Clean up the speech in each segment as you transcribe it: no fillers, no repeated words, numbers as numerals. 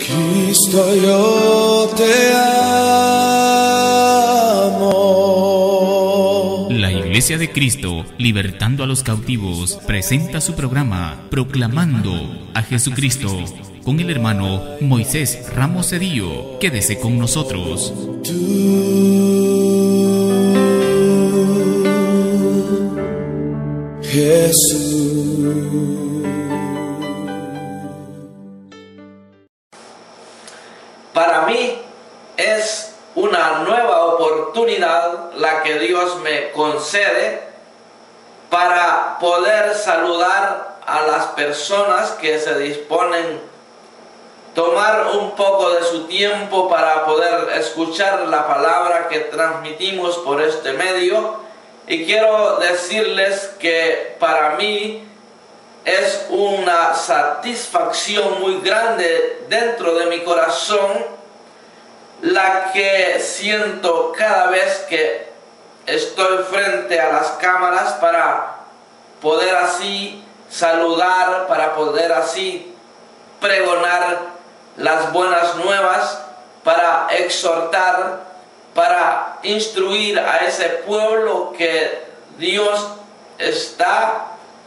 Cristo, yo te amo. La Iglesia de Cristo, libertando a los cautivos, presenta su programa Proclamando a Jesucristo con el hermano Moisés Ramos Cedillo. Quédese con nosotros. Jesús. Para mí es una nueva oportunidad la que Dios me concede para poder saludar a las personas que se disponen tomar un poco de su tiempo para poder escuchar la palabra que transmitimos por este medio. Y quiero decirles que para mí es una satisfacción muy grande dentro de mi corazón la que siento cada vez que estoy frente a las cámaras para poder así saludar, para poder así pregonar las buenas nuevas, para exhortar, para instruir a ese pueblo que Dios está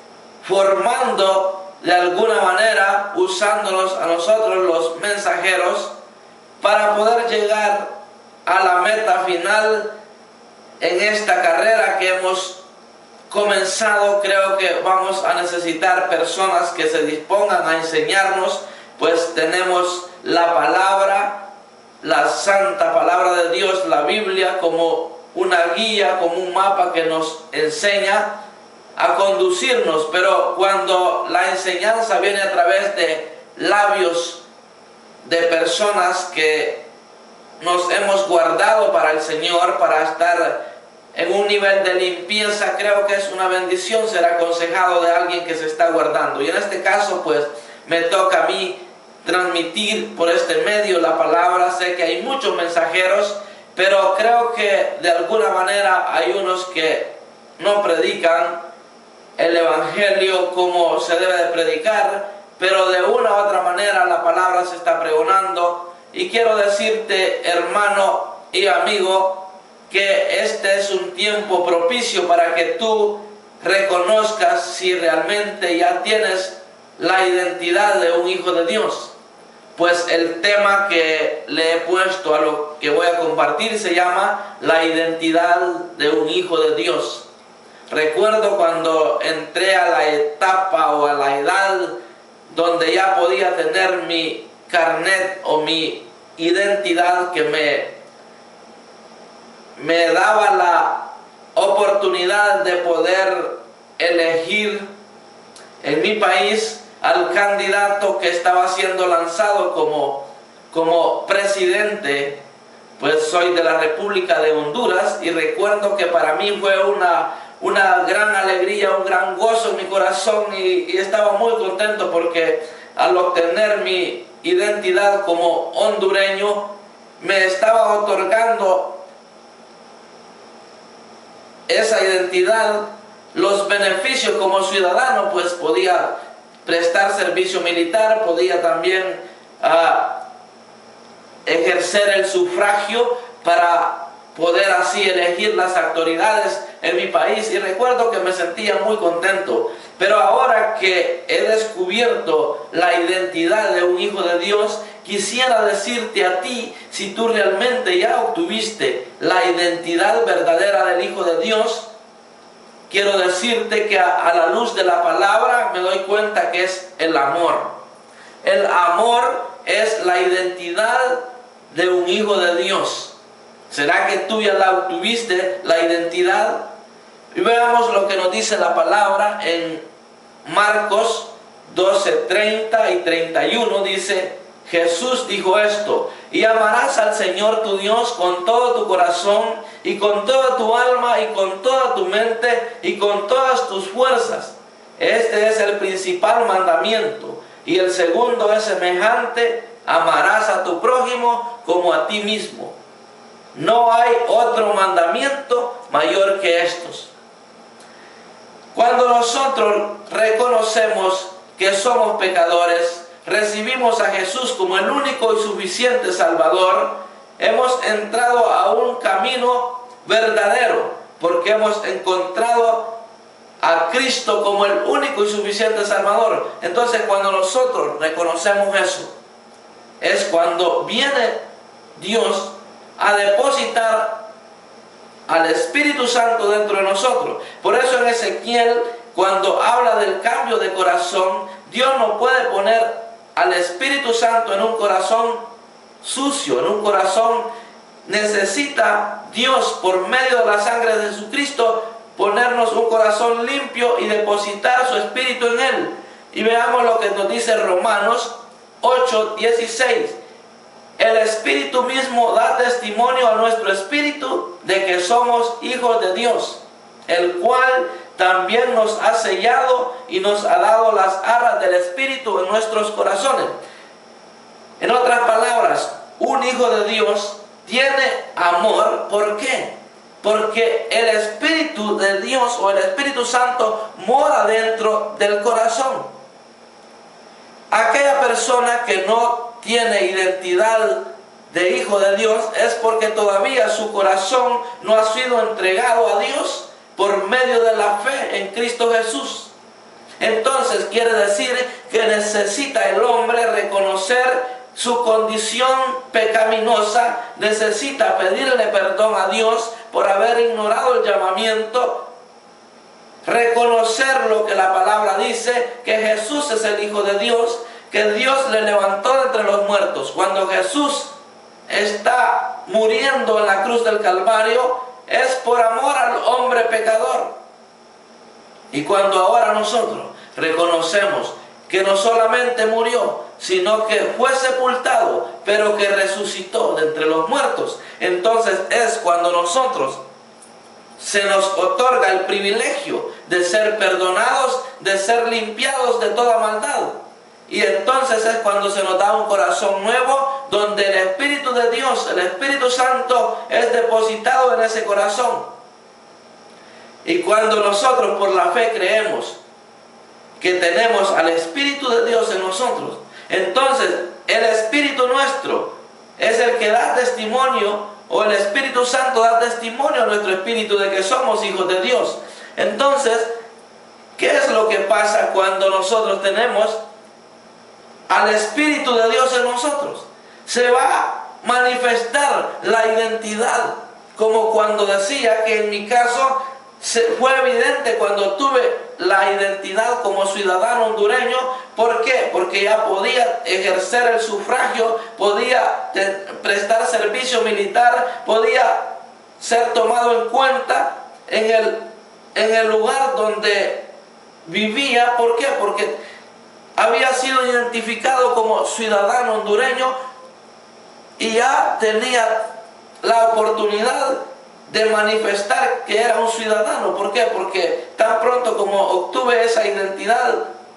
formando de alguna manera, usándonos a nosotros los mensajeros para poder llegar a la meta final en esta carrera que hemos comenzado. Creo que vamos a necesitar personas que se dispongan a enseñarnos, pues tenemos la palabra, la santa palabra de Dios, la Biblia, como una guía, como un mapa que nos enseña a conducirnos. Pero cuando la enseñanza viene a través de labios de personas que nos hemos guardado para el Señor, para estar en un nivel de limpieza, creo que es una bendición ser aconsejado de alguien que se está guardando. Y en este caso pues me toca a mí transmitir por este medio la palabra. Sé que hay muchos mensajeros, pero creo que de alguna manera hay unos que no predican el evangelio como se debe de predicar, pero de una u otra manera la palabra se está pregonando. Y quiero decirte, hermano y amigo, que este es un tiempo propicio para que tú reconozcas si realmente ya tienes la identidad de un hijo de Dios. Pues el tema que le he puesto a lo que voy a compartir se llama la identidad de un hijo de Dios. Recuerdo cuando entré a la etapa o a la edad donde ya podía tener mi carnet o mi identidad, que me daba la oportunidad de poder elegir en mi país al candidato que estaba siendo lanzado como presidente. Pues soy de la República de Honduras y recuerdo que para mí fue una gran alegría, un gran gozo en mi corazón, y estaba muy contento porque al obtener mi identidad como hondureño me estaba otorgando esa identidad los beneficios como ciudadano. Pues podía prestar servicio militar, podía también ejercer el sufragio para poder así elegir las autoridades en mi país, y recuerdo que me sentía muy contento. Pero ahora que he descubierto la identidad de un hijo de Dios, quisiera decirte a ti, si tú realmente ya obtuviste la identidad verdadera del hijo de Dios, quiero decirte que a la luz de la palabra me doy cuenta que es el amor. El amor es la identidad de un hijo de Dios. ¿Será que tú ya la obtuviste, la identidad? Y veamos lo que nos dice la palabra en Marcos 12:30 y 31. Dice: Jesús dijo esto: y amarás al Señor tu Dios con todo tu corazón y con toda tu alma y con toda tu mente y con todas tus fuerzas. Este es el principal mandamiento. Y el segundo es semejante: amarás a tu prójimo como a ti mismo. No hay otro mandamiento mayor que estos. Cuando nosotros reconocemos que somos pecadores, recibimos a Jesús como el único y suficiente Salvador, hemos entrado a un camino verdadero, porque hemos encontrado a Cristo como el único y suficiente Salvador. Entonces, cuando nosotros reconocemos eso, es cuando viene Dios a depositar al Espíritu Santo dentro de nosotros. Por eso en Ezequiel, cuando habla del cambio de corazón, Dios no puede poner al Espíritu Santo en un corazón sucio, en un corazón. Necesita Dios, por medio de la sangre de Jesucristo, ponernos un corazón limpio y depositar su Espíritu en él. Y veamos lo que nos dice Romanos 8:16. El Espíritu mismo da testimonio a nuestro espíritu de que somos hijos de Dios, el cual también nos ha sellado y nos ha dado las arras del Espíritu en nuestros corazones. En otras palabras, un hijo de Dios tiene amor. ¿Por qué? Porque el Espíritu de Dios o el Espíritu Santo mora dentro del corazón. Aquella persona que no tiene identidad de hijo de Dios es porque todavía su corazón no ha sido entregado a Dios por medio de la fe en Cristo Jesús. Entonces quiere decir que necesita el hombre reconocer su condición pecaminosa, necesita pedirle perdón a Dios por haber ignorado el llamamiento, reconocer lo que la palabra dice, que Jesús es el Hijo de Dios, que Dios le levantó de entre los muertos. Cuando Jesús está muriendo en la cruz del Calvario, es por amor al hombre pecador. Y cuando ahora nosotros reconocemos que no solamente murió, sino que fue sepultado, pero que resucitó de entre los muertos, entonces es cuando nosotros se nos otorga el privilegio de ser perdonados, de ser limpiados de toda maldad. Y entonces es cuando se nos da un corazón nuevo, donde el Espíritu de Dios, el Espíritu Santo, es depositado en ese corazón. Y cuando nosotros por la fe creemos que tenemos al Espíritu de Dios en nosotros, entonces el Espíritu nuestro es el que da testimonio, o el Espíritu Santo da testimonio a nuestro espíritu de que somos hijos de Dios. Entonces, ¿qué es lo que pasa cuando nosotros tenemos al Espíritu de Dios en nosotros? Se va a manifestar la identidad, como cuando decía que en mi caso fue evidente cuando tuve la identidad como ciudadano hondureño. ¿Por qué? Porque ya podía ejercer el sufragio, podía prestar servicio militar, podía ser tomado en cuenta en el lugar donde vivía. ¿Por qué? Porque había sido identificado como ciudadano hondureño y ya tenía la oportunidad de manifestar que era un ciudadano. ¿Por qué? Porque tan pronto como obtuve esa identidad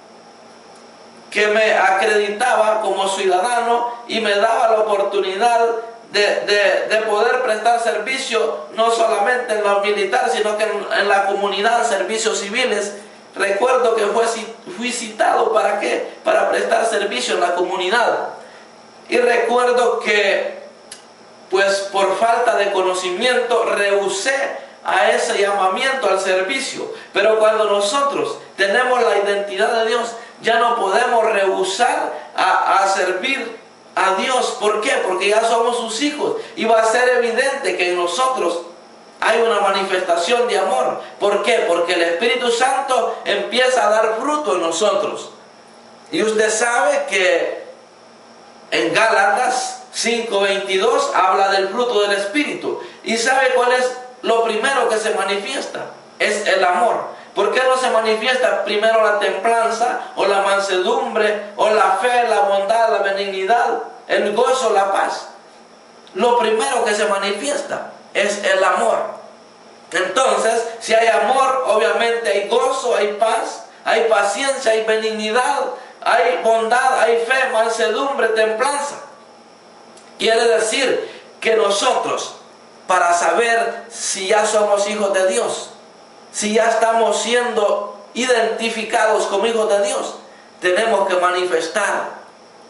que me acreditaba como ciudadano y me daba la oportunidad de poder prestar servicio, no solamente en lo militar, sino que en la comunidad, servicios civiles. Recuerdo que fui citado ¿para qué? Para prestar servicio en la comunidad. Y recuerdo que pues por falta de conocimiento rehusé a ese llamamiento al servicio. Pero cuando nosotros tenemos la identidad de Dios, ya no podemos rehusar a servir a Dios. ¿Por qué? Porque ya somos sus hijos y va a ser evidente que en nosotros hay una manifestación de amor. ¿Por qué? Porque el Espíritu Santo empieza a dar fruto en nosotros. Y usted sabe que en Gálatas 5:22 habla del fruto del Espíritu. ¿Y sabe cuál es lo primero que se manifiesta? Es el amor. ¿Por qué no se manifiesta primero la templanza, o la mansedumbre, o la fe, la bondad, la benignidad, el gozo, la paz? Lo primero que se manifiesta es el amor. Entonces, si hay amor, obviamente hay gozo, hay paz, hay paciencia, hay benignidad, hay bondad, hay fe, mansedumbre, templanza. Quiere decir que nosotros, para saber si ya somos hijos de Dios, si ya estamos siendo identificados como hijos de Dios, tenemos que manifestar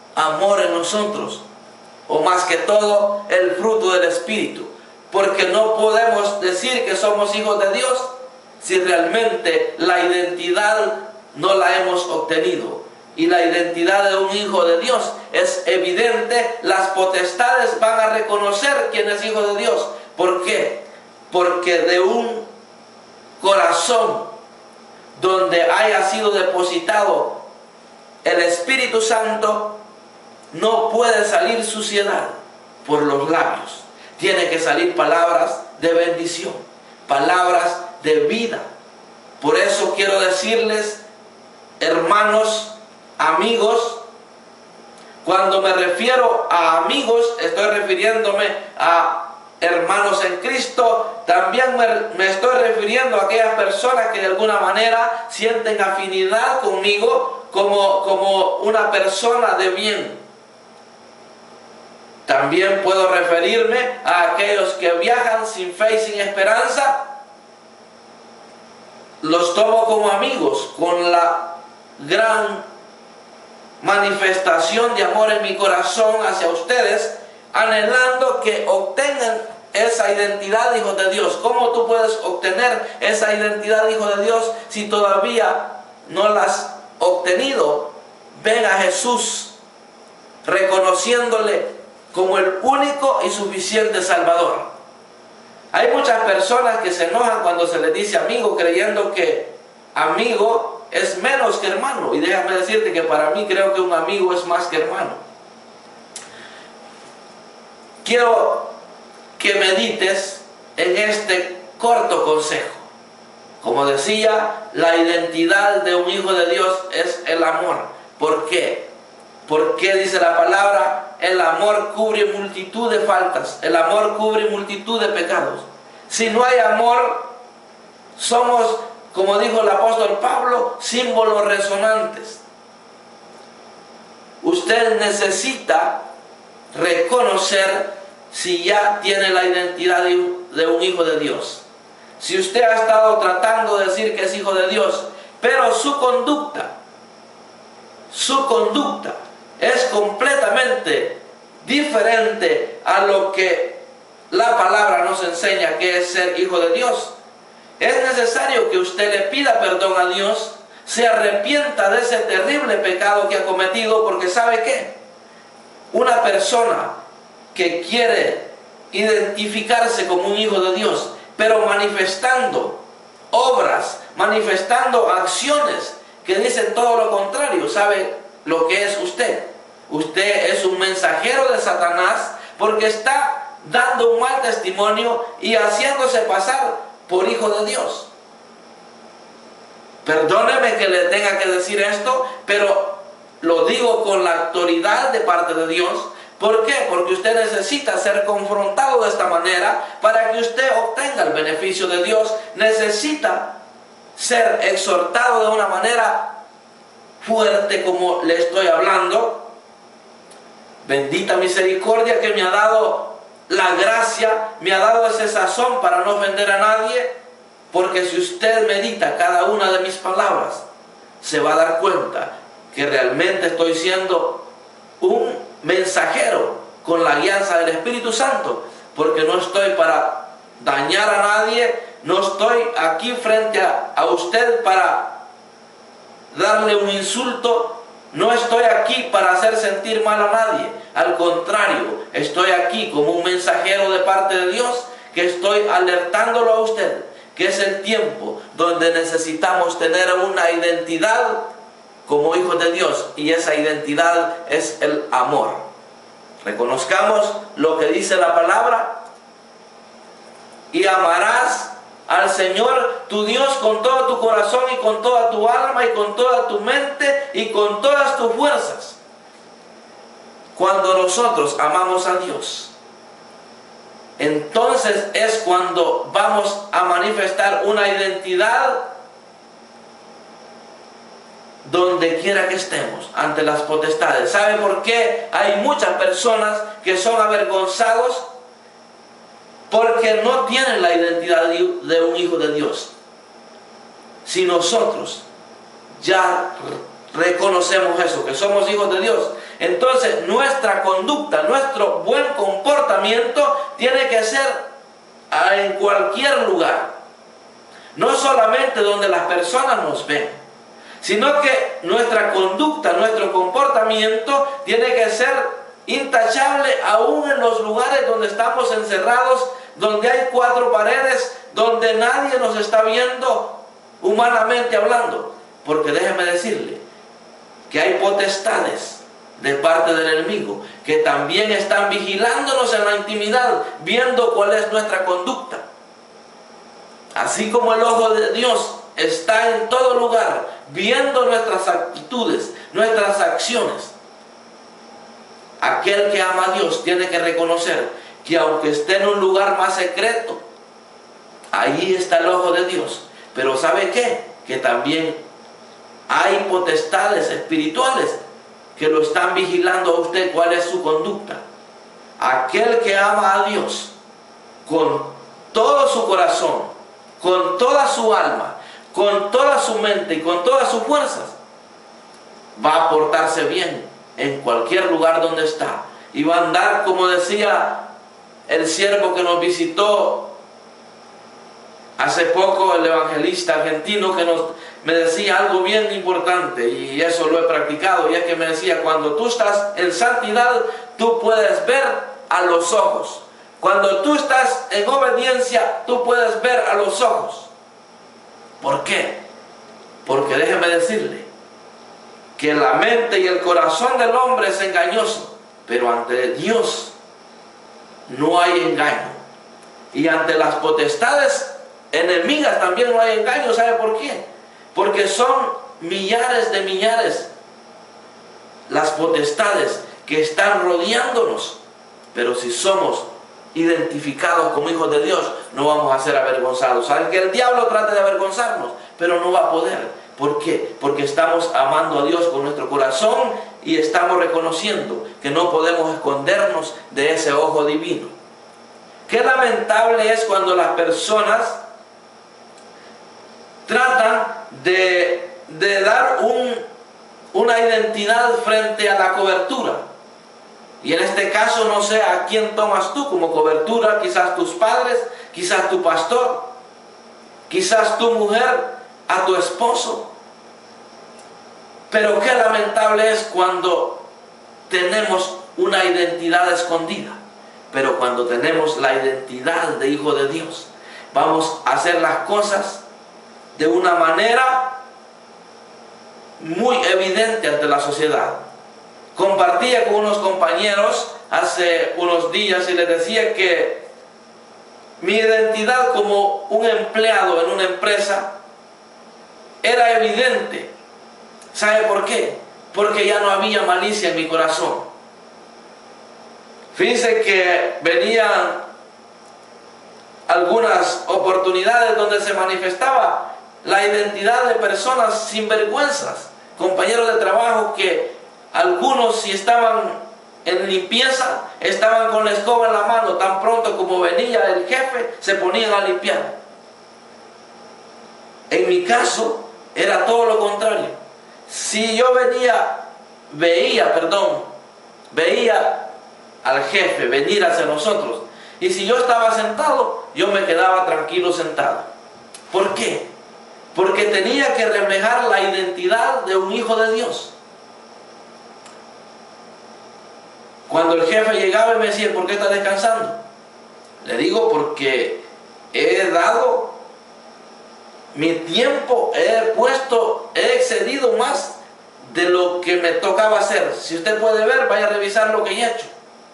amor en nosotros, o más que todo, el fruto del Espíritu. Porque no podemos decir que somos hijos de Dios si realmente la identidad no la hemos obtenido. Y la identidad de un hijo de Dios es evidente. Las potestades van a reconocer quién es hijo de Dios. ¿Por qué? Porque de un corazón donde haya sido depositado el Espíritu Santo, no puede salir suciedad por los labios. Tiene que salir palabras de bendición, palabras de vida. Por eso quiero decirles, hermanos, amigos, cuando me refiero a amigos, estoy refiriéndome a hermanos en Cristo. También me estoy refiriendo a aquellas personas que de alguna manera sienten afinidad conmigo como una persona de bien. También puedo referirme a aquellos que viajan sin fe y sin esperanza. Los tomo como amigos, con la gran manifestación de amor en mi corazón hacia ustedes, anhelando que obtengan esa identidad de hijos de Dios. ¿Cómo tú puedes obtener esa identidad de hijo de Dios si todavía no la has obtenido? Ven a Jesús reconociéndole como el único y suficiente Salvador. Hay muchas personas que se enojan cuando se les dice amigo, creyendo que amigo es menos que hermano. Y déjame decirte que para mí creo que un amigo es más que hermano. Quiero que medites en este corto consejo. Como decía, la identidad de un hijo de Dios es el amor. ¿Por qué? Porque dice la palabra, el amor cubre multitud de faltas, el amor cubre multitud de pecados. Si no hay amor, somos, como dijo el apóstol Pablo, símbolos resonantes. Usted necesita reconocer si ya tiene la identidad de un hijo de Dios. Si usted ha estado tratando de decir que es hijo de Dios, pero su conducta es completamente diferente a lo que la palabra nos enseña que es ser hijo de Dios, es necesario que usted le pida perdón a Dios, se arrepienta de ese terrible pecado que ha cometido, porque ¿sabe qué? Una persona que quiere identificarse como un hijo de Dios, pero manifestando obras, manifestando acciones que dicen todo lo contrario, ¿sabe lo que es usted? Usted es un mensajero de Satanás, porque está dando un mal testimonio y haciéndose pasar por hijo de Dios. Perdóneme que le tenga que decir esto, pero lo digo con la autoridad de parte de Dios. ¿Por qué? Porque usted necesita ser confrontado de esta manera para que usted obtenga el beneficio de Dios. Necesita ser exhortado de una manera fuerte, como le estoy hablando. Bendita misericordia que me ha dado la gracia, me ha dado ese sazón para no ofender a nadie, porque si usted medita cada una de mis palabras, se va a dar cuenta que realmente estoy siendo un mensajero con la guianza del Espíritu Santo, porque no estoy para dañar a nadie, no estoy aquí frente a usted para darle un insulto, no estoy aquí para hacer sentir mal a nadie. Al contrario, estoy aquí como un mensajero de parte de Dios, que estoy alertándolo a usted que es el tiempo donde necesitamos tener una identidad como hijos de Dios, y esa identidad es el amor. Reconozcamos lo que dice la palabra: y amarás al Señor tu Dios con todo tu corazón y con toda tu alma y con toda tu mente y con todas tus fuerzas. Cuando nosotros amamos a Dios, entonces es cuando vamos a manifestar una identidad donde quiera que estemos, ante las potestades. ¿Sabe por qué hay muchas personas que son avergonzados? Porque no tienen la identidad de un hijo de Dios. Si nosotros ya reconocemos eso, que somos hijos de Dios, Entonces nuestra conducta, nuestro buen comportamiento tiene que ser en cualquier lugar. No solamente donde las personas nos ven, sino que nuestra conducta, nuestro comportamiento tiene que ser intachable aún en los lugares donde estamos encerrados, donde hay cuatro paredes, donde nadie nos está viendo humanamente hablando. Porque déjeme decirle que hay potestades de parte del enemigo que también están vigilándonos en la intimidad, viendo cuál es nuestra conducta. Así como el ojo de Dios está en todo lugar, viendo nuestras actitudes, nuestras acciones. Aquel que ama a Dios tiene que reconocer que aunque esté en un lugar más secreto, ahí está el ojo de Dios. Pero ¿sabe qué? Que también hay potestades espirituales que lo están vigilando a usted cuál es su conducta. Aquel que ama a Dios con todo su corazón, con toda su alma, con toda su mente y con todas sus fuerzas, va a portarse bien en cualquier lugar donde está. Y va a andar, como decía el siervo que nos visitó hace poco, el evangelista argentino, que me decía algo bien importante, y eso lo he practicado, y es que me decía: cuando tú estás en santidad, tú puedes ver a los ojos. Cuando tú estás en obediencia, tú puedes ver a los ojos. ¿Por qué? Porque déjeme decirle que la mente y el corazón del hombre es engañoso, pero ante Dios no hay engaño. Y ante las potestades enemigas también no hay engaño. ¿Sabe por qué? Porque son millares de millares las potestades que están rodeándonos. Pero si somos identificados como hijos de Dios, no vamos a ser avergonzados. Saben que el diablo trate de avergonzarnos, pero no va a poder. ¿Por qué? Porque estamos amando a Dios con nuestro corazón y estamos reconociendo que no podemos escondernos de ese ojo divino. Qué lamentable es cuando las personas tratan de dar una identidad frente a la cobertura. Y en este caso no sé a quién tomas tú como cobertura, quizás tus padres, quizás tu pastor, quizás tu mujer, a tu esposo. Pero qué lamentable es cuando tenemos una identidad escondida. Pero cuando tenemos la identidad de hijo de Dios, vamos a hacer las cosas de una manera muy evidente ante la sociedad. Compartía con unos compañeros hace unos días y les decía que mi identidad como un empleado en una empresa era evidente. ¿Sabe por qué? Porque ya no había malicia en mi corazón. Fíjense que venían algunas oportunidades donde se manifestaba la identidad de personas sinvergüenzas, compañeros de trabajo que algunos, si estaban en limpieza, estaban con la escoba en la mano, tan pronto como venía el jefe, se ponían a limpiar. En mi caso, era todo lo contrario. Si yo veía al jefe venir hacia nosotros, y si yo estaba sentado, yo me quedaba tranquilo sentado. ¿Por qué? Porque tenía que reflejar la identidad de un hijo de Dios. Cuando el jefe llegaba y me decía: ¿por qué estás descansando? Le digo: porque he dado mi tiempo, he excedido más de lo que me tocaba hacer. Si usted puede ver, vaya a revisar lo que he hecho.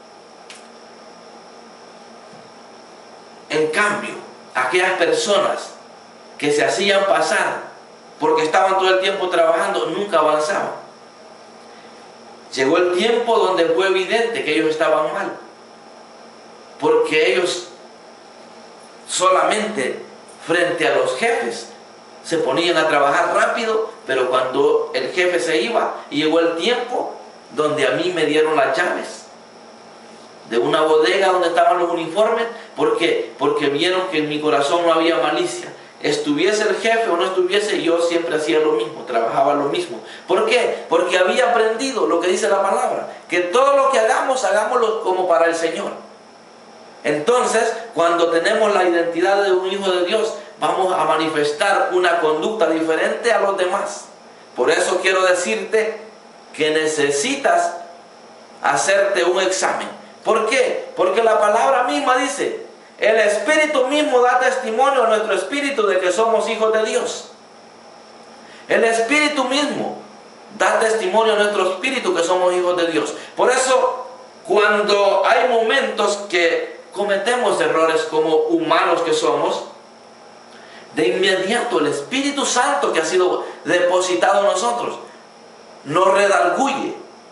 En cambio, aquellas personas que se hacían pasar porque estaban todo el tiempo trabajando, nunca avanzaban. Llegó el tiempo donde fue evidente que ellos estaban mal, porque ellos solamente frente a los jefes se ponían a trabajar rápido, pero cuando el jefe se iba, y llegó el tiempo donde a mí me dieron las llaves de una bodega donde estaban los uniformes. ¿Por qué? Porque vieron que en mi corazón no había malicia. estuviese el jefe o no estuviese, yo siempre hacía lo mismo, trabajaba lo mismo. ¿Por qué? Porque había aprendido lo que dice la palabra, que todo lo que hagamos, hagámoslo como para el Señor. Entonces, cuando tenemos la identidad de un hijo de Dios, vamos a manifestar una conducta diferente a los demás. Por eso quiero decirte que necesitas hacerte un examen. ¿Por qué? Porque la palabra misma dice, el Espíritu mismo da testimonio a nuestro espíritu de que somos hijos de Dios. El Espíritu mismo da testimonio a nuestro espíritu que somos hijos de Dios. Por eso, cuando hay momentos que cometemos errores como humanos que somos, de inmediato el Espíritu Santo que ha sido depositado en nosotros nos redarguye.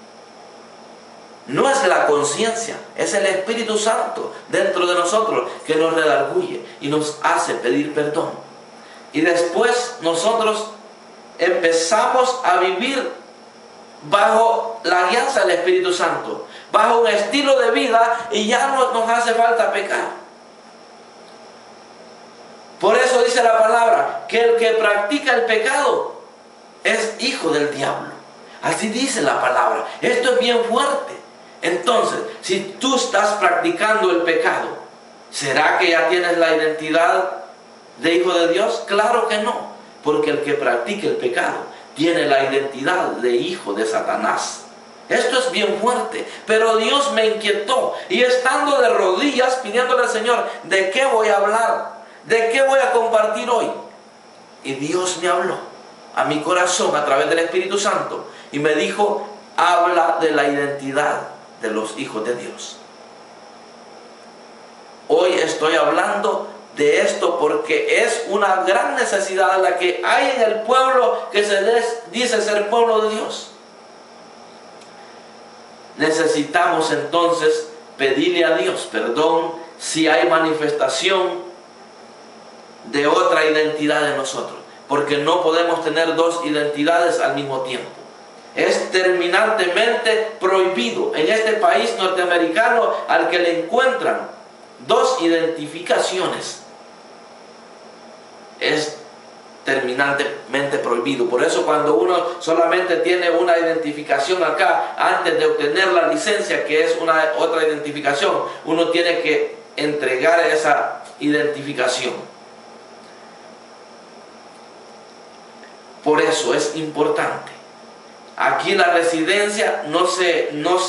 No es la conciencia, es el Espíritu Santo dentro de nosotros que nos redarguye y nos hace pedir perdón. Y después nosotros empezamos a vivir bajo la guianza del Espíritu Santo, bajo un estilo de vida, y ya no nos hace falta pecar. Por eso dice la palabra que el que practica el pecado es hijo del diablo. Así dice la palabra. Esto es bien fuerte. Entonces, si tú estás practicando el pecado, ¿será que ya tienes la identidad de hijo de Dios? Claro que no, porque el que practica el pecado tiene la identidad de hijo de Satanás. Esto es bien fuerte, pero Dios me inquietó, y estando de rodillas pidiéndole al Señor, ¿de qué voy a hablar? ¿De qué voy a compartir hoy? Y Dios me habló a mi corazón a través del Espíritu Santo y me dijo, habla de la identidad de los hijos de Dios. Hoy estoy hablando de esto porque es una gran necesidad la que hay en el pueblo que dice ser pueblo de Dios. Necesitamos entonces pedirle a Dios perdón si hay manifestación de otra identidad en nosotros, porque no podemos tener dos identidades al mismo tiempo. Es terminantemente prohibido en este país norteamericano al que le encuentran dos identificaciones. Es terminantemente prohibido. Por eso cuando uno solamente tiene una identificación acá, antes de obtener la licencia, que es otra identificación, uno tiene que entregar esa identificación. Por eso es importante. Aquí la residencia no se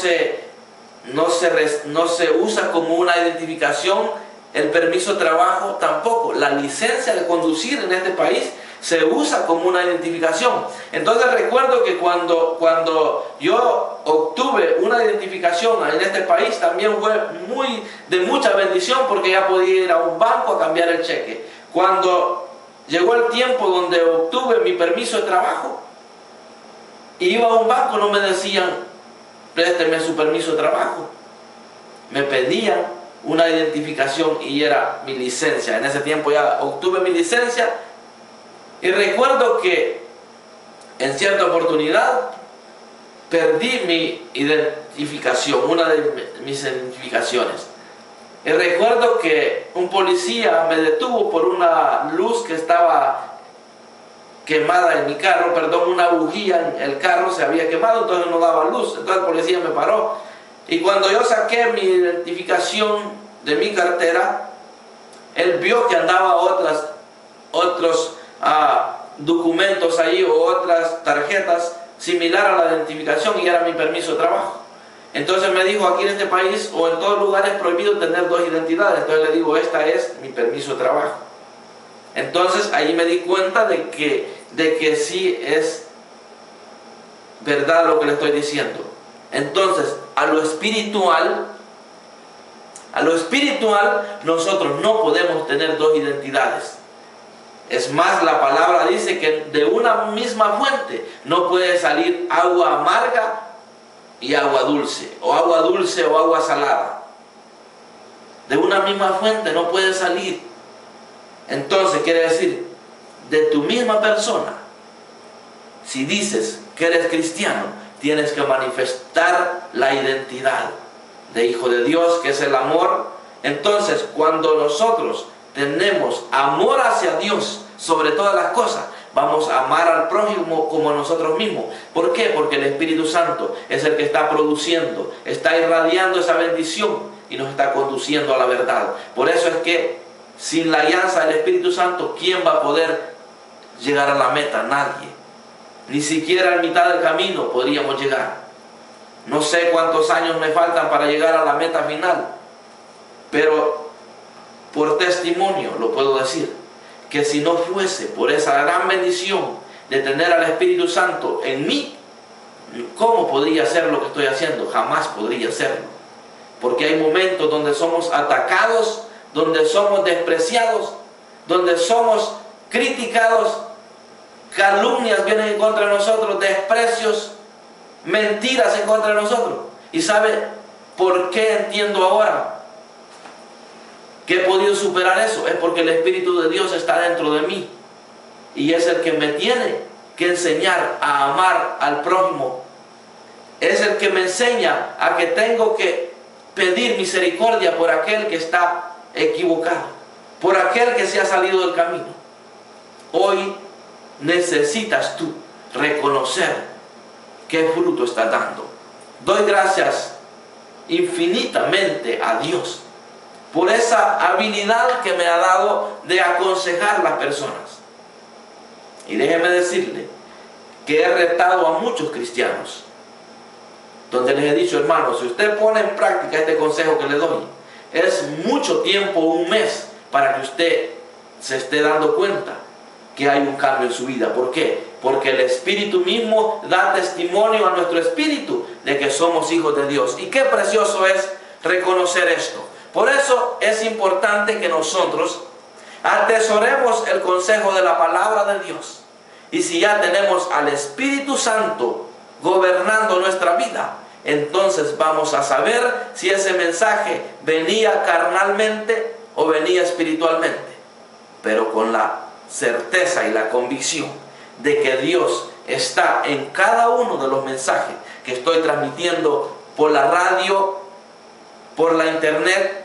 usa como una identificación, el permiso de trabajo tampoco. La licencia de conducir en este país se usa como una identificación. Entonces recuerdo que cuando yo obtuve una identificación en este país, también fue de mucha bendición, porque ya podía ir a un banco a cambiar el cheque. Cuando llegó el tiempo donde obtuve mi permiso de trabajo, iba a un banco, no me decían, présteme su permiso de trabajo. Me pedían una identificación y era mi licencia. En ese tiempo ya obtuve mi licencia, y recuerdo que en cierta oportunidad perdí mi identificación, una de mis identificaciones. Y recuerdo que un policía me detuvo por una luz que estaba quemada en mi carro, una bujía en el carro se había quemado, entonces no daba luz. Entonces el policía me paró, y cuando yo saqué mi identificación de mi cartera, él vio que andaba otros documentos ahí, o otras tarjetas similar a la identificación, y era mi permiso de trabajo. Entonces me dijo, aquí en este país o en todo lugar es prohibido tener dos identidades. Entonces le digo, esta es mi permiso de trabajo. Entonces ahí me di cuenta de que sí es verdad lo que le estoy diciendo. Entonces, a lo espiritual nosotros no podemos tener dos identidades. Es más, la palabra dice que de una misma fuente no puede salir agua amarga y agua dulce o agua salada. De una misma fuente no puede salir. Entonces quiere decir, de tu misma persona, si dices que eres cristiano, tienes que manifestar la identidad de hijo de Dios, que es el amor. Entonces, cuando nosotros tenemos amor hacia Dios, sobre todas las cosas. Vamos a amar al prójimo como a nosotros mismos. ¿Por qué? Porque el Espíritu Santo es el que está produciendo, está irradiando esa bendición y nos está conduciendo a la verdad. Por eso es que sin la alianza del Espíritu Santo, ¿quién va a poder llegar a la meta? Nadie. Ni siquiera a mitad del camino podríamos llegar. No sé cuántos años me faltan para llegar a la meta final, pero por testimonio lo puedo decir, que si no fuese por esa gran bendición de tener al Espíritu Santo en mí, ¿cómo podría hacer lo que estoy haciendo? Jamás podría hacerlo. Porque hay momentos donde somos atacados, donde somos despreciados, donde somos criticados, calumnias vienen en contra de nosotros, desprecios, mentiras en contra de nosotros. ¿Y sabe por qué entiendo ahora que he podido superar eso? Es porque el Espíritu de Dios está dentro de mí y es el que me tiene que enseñar a amar al prójimo. Es el que me enseña a que tengo que pedir misericordia por aquel que está equivocado, por aquel que se ha salido del camino. Hoy necesitas tú reconocer qué fruto estás dando. Doy gracias infinitamente a Dios por esa habilidad que me ha dado de aconsejar a las personas. Y déjeme decirle que he retado a muchos cristianos, donde les he dicho: hermano, si usted pone en práctica este consejo que le doy, es mucho tiempo, un mes, para que usted se esté dando cuenta que hay un cambio en su vida. ¿Por qué? Porque el Espíritu mismo da testimonio a nuestro espíritu de que somos hijos de Dios. Y qué precioso es reconocer esto. Por eso es importante que nosotros atesoremos el consejo de la palabra de Dios. Y si ya tenemos al Espíritu Santo gobernando nuestra vida, entonces vamos a saber si ese mensaje venía carnalmente o venía espiritualmente. Pero con la certeza y la convicción de que Dios está en cada uno de los mensajes que estoy transmitiendo por la radio, por la internet,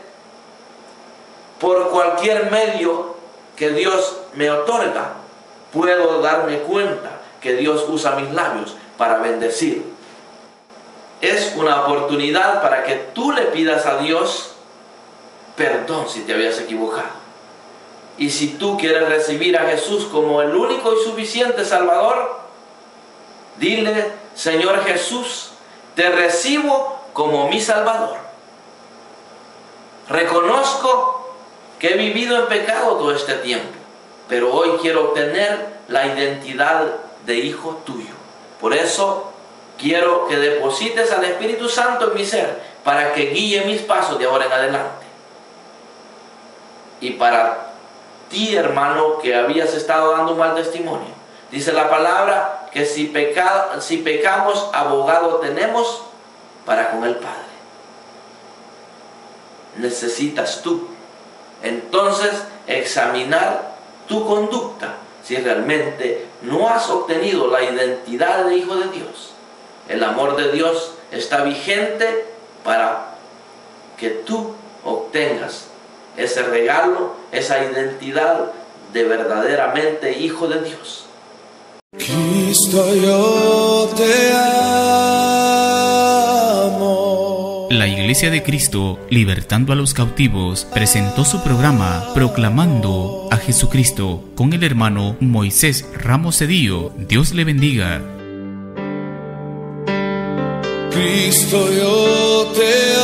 por cualquier medio que Dios me otorga, puedo darme cuenta que Dios usa mis labios para bendecir. Es una oportunidad para que tú le pidas a Dios perdón si te habías equivocado. Y si tú quieres recibir a Jesús como el único y suficiente Salvador, dile: Señor Jesús, te recibo como mi Salvador. Reconozco que he vivido en pecado todo este tiempo, pero hoy quiero obtener la identidad de hijo tuyo. Por eso quiero que deposites al Espíritu Santo en mi ser, para que guíe mis pasos de ahora en adelante. Y para ti, hermano, que habías estado dando un mal testimonio, dice la palabra que si pecamos, abogado tenemos para con el Padre. Necesitas tú entonces examinar tu conducta, si realmente no has obtenido la identidad de hijo de Dios. El amor de Dios está vigente para que tú obtengas ese regalo, esa identidad de verdaderamente hijo de Dios. Cristo, yo te amo. La Iglesia de Cristo, libertando a los cautivos, presentó su programa Proclamando a Jesucristo con el hermano Moisés Ramos Cedillo. Dios le bendiga. Cristo, yo te amo.